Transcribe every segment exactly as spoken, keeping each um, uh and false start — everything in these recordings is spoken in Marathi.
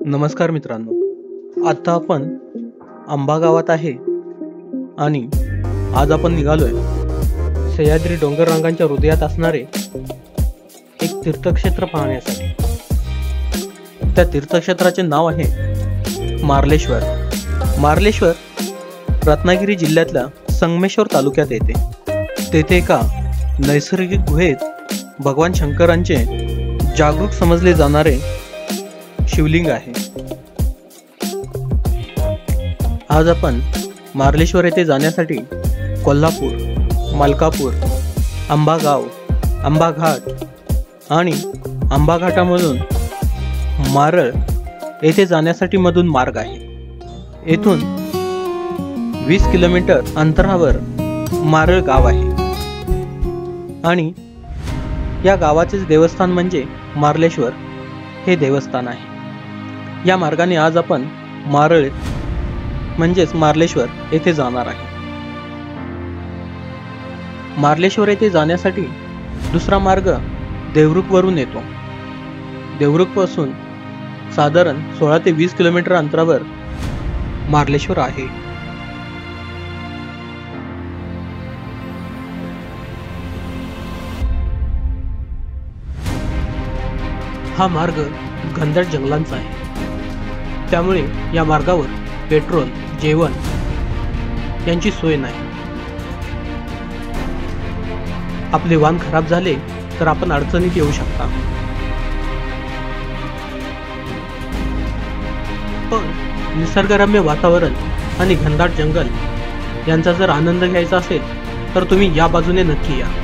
नमस्कार मित्रांनो, आता आपण आंबा गावात आहे आणि आज आपण निघालोय सह्याद्री डोंगर रांगांच्या हृदयात असणारे एक तीर्थक्षेत्र पाहण्यासाठी। त्या तीर्थक्षेत्राचे नाव आहे मार्लेश्वर। मार्लेश्वर रत्नागिरी जिल्ह्यातल्या संगमेश्वर तालुक्यात येते। तेथे एका नैसर्गिक गुहेत भगवान शंकरांचे जागरूक समजले जाणारे शिवलिंग आहे। आज आपण मार्लेश्वर येथे जाण्यासाठी कोल्हापूर, मलकापूर, आंबागाव, आंबाघाट आणि आंबाघाटामधून मारळ येथे जाण्यासाठी मधून मार्ग आहे। येथून वीस किलोमीटर अंतरावर मारळ गाव आहे आणि या गावाचे देवस्थान म्हणजे मार्लेश्वर हे देवस्थान आहे। या मार्गाने आज आपण मारळ म्हणजेच मार्लेश्वर येथे जाणार आहे। मार्लेश्वर येथे जाण्यासाठी दुसरा मार्ग देवरुख वरून येतो। देवरुख पासून साधारण सोळा ते वीस किलोमीटर अंतरावर मार्लेश्वर आहे। हा मार्ग घनदाट जंगलांचा आहे, त्यामुळे या मार्गावर पेट्रोल, जेवण यांची सोय नाही। आपले वाहन खराब झाले तर आपण अडचणीत येऊ शकता। पण निसर्गरम्य वातावरण आणि घनदाट जंगल यांचा जर आनंद घ्यायचा असेल तर तुम्ही या बाजूने नक्की या।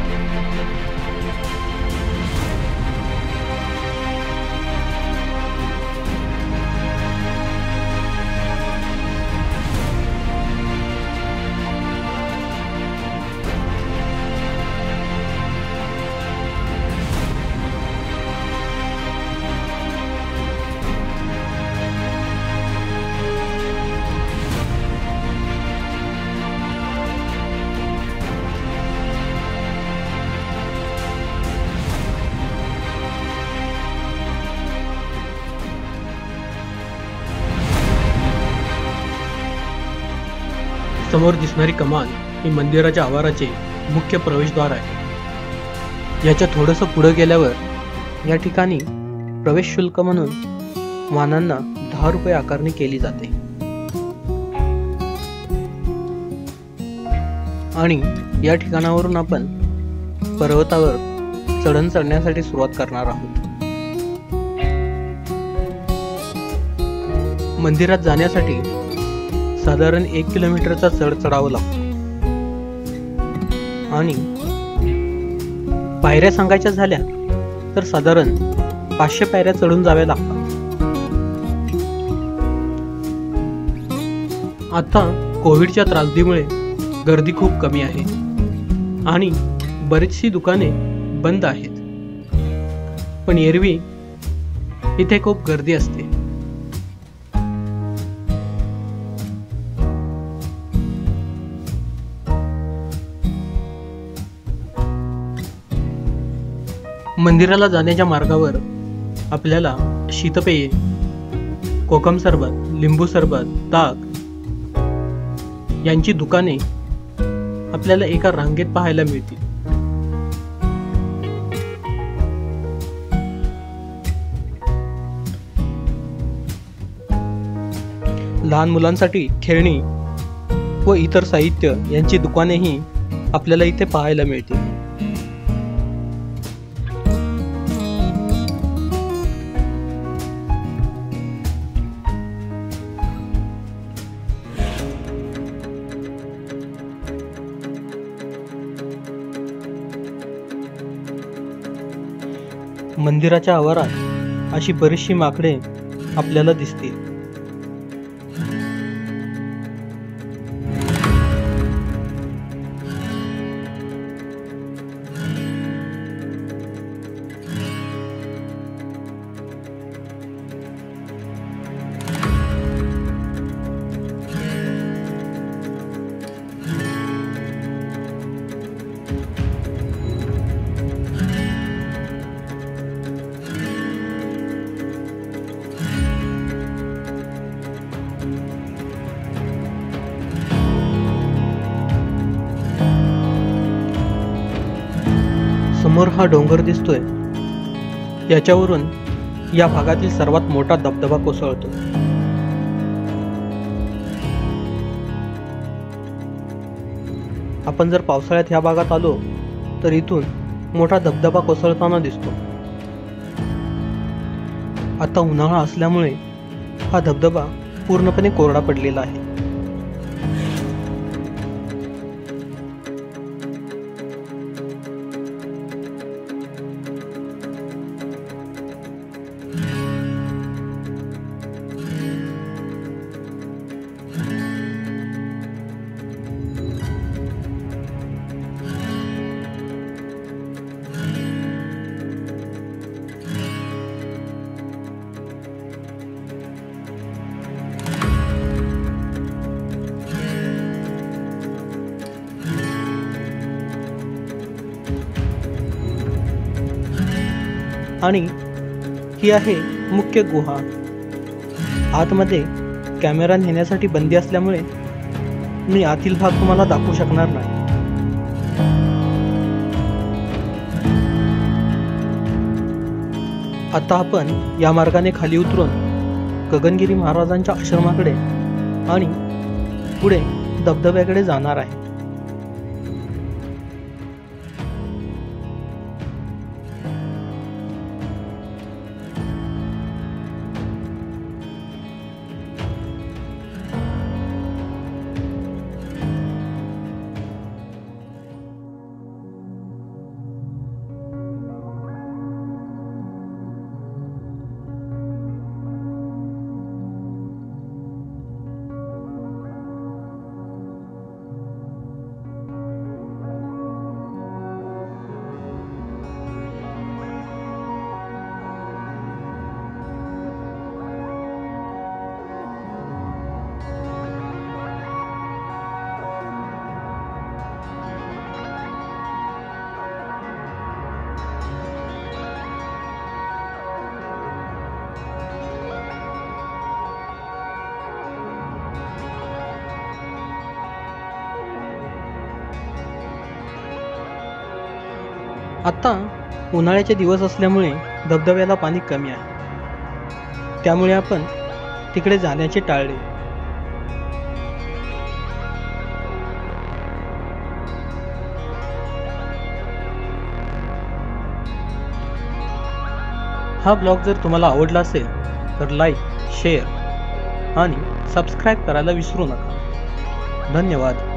समोर दिसणारी कमान ही मंदिराच्या आवाराचे मुख्य प्रवेशद्वार आहे। याच्या थोडंसं पुढे गेल्यावर या ठिकाणी प्रवेश शुल्क म्हणून वाहनांना दहा रुपये आकारणी केली जाते आणि या ठिकाणावरून आपण पर्वतावर चढण चढण्यासाठी सुरुवात करणार आहोत। मंदिरात जाण्यासाठी साधारण एक किलोमीटरचा चढ चढावा लागतो आणि पायऱ्या सांगायच्या झाल्या तर साधारण पाचशे पायऱ्या चढून जाव्या लागतात। आता कोविडच्या त्रासदीमुळे गर्दी खूप कमी आहे आणि बरीचशी दुकाने बंद आहेत, पण एरवी इथे खूप गर्दी असते। मंदिराला जाण्याच्या मार्गावर आपल्याला शीतपेये, कोकम सरबत, लिंबू सरबत, ताक यांची दुकाने आपल्याला एका रांगेत पाहायला मिळतील। लहान मुलांसाठी खेळणी व इतर साहित्य यांची दुकानेही आपल्याला इथे पाहायला मिळतील। मंदिराच्या आवारात अशी बरीचशी माकडे आपल्याला दिसतील। समोर हा डोंगर दिसतोय, याच्यावरून या भागातील सर्वात मोठा धबधबा कोसळतो. आपण जर पावसाळ्यात ह्या भागात आलो तर इथून मोठा धबधबा कोसळताना दिसतो. आता उन्हाळा असल्यामुळे हा धबधबा पूर्णपणे कोरडा पडलेला आहे. आणि ही आहे मुख्य गुहा. आतमध्ये कॅमेरा नेण्यासाठी बंदी असल्यामुळे मी आतील भाग तुम्हाला दाखवू शकणार नाही. आता आपण या मार्गाने खाली उतरून गगनगिरी महाराजांच्या आश्रमाकडे आणि पुढे धबधब्याकडे जाणार आहे. आता उन्हाळ्याचे दिवस असल्यामुळे धबधब्याला पाणी कमी आहे, त्यामुळे आपण तिकडे जाण्याचे टाळले. हा ब्लॉग जर तुम्हाला आवडला असेल तर लाईक, शेअर आणि सबस्क्राईब करायला विसरू नका. धन्यवाद.